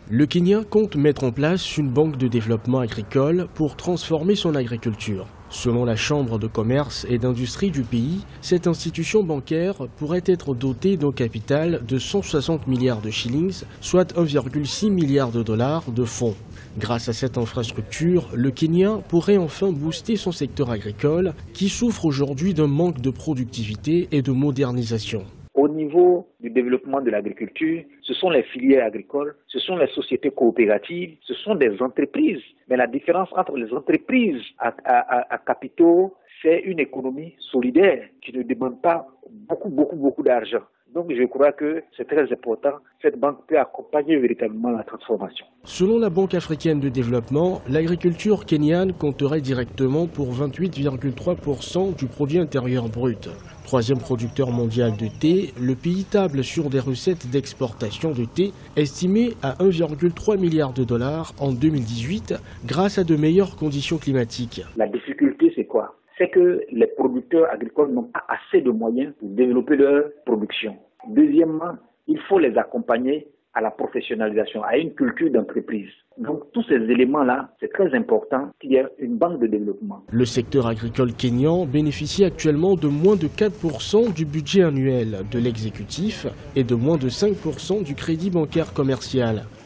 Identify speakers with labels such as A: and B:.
A: Le Kenya compte mettre en place une banque de développement agricole pour transformer son agriculture. Selon la Chambre de commerce et d'industrie du pays, cette institution bancaire pourrait être dotée d'un capital de 160 milliards de shillings, soit 1,6 milliard de dollars de fonds. Grâce à cette infrastructure, le Kenya pourrait enfin booster son secteur agricole qui souffre aujourd'hui d'un manque de productivité et de modernisation.
B: Au niveau du développement de l'agriculture, ce sont les filières agricoles, ce sont les sociétés coopératives, ce sont des entreprises. Mais la différence entre les entreprises à capitaux, c'est une économie solidaire qui ne demande pas beaucoup d'argent. Donc je crois que c'est très important. Cette banque peut accompagner véritablement la transformation.
A: Selon la Banque africaine de développement, l'agriculture kenyane compterait directement pour 28,3% du produit intérieur brut. Troisième producteur mondial de thé, le pays table sur des recettes d'exportation de thé estimées à 1,3 milliard de dollars en 2018 grâce à de meilleures conditions climatiques.
B: La difficulté, c'est quoi? C'est que les producteurs agricoles n'ont pas assez de moyens pour développer leur production. Deuxièmement, il faut les accompagner à la professionnalisation, à une culture d'entreprise. Donc tous ces éléments-là, c'est très important qu'il y ait une banque de développement.
A: Le secteur agricole kényan bénéficie actuellement de moins de 4% du budget annuel de l'exécutif et de moins de 5% du crédit bancaire commercial.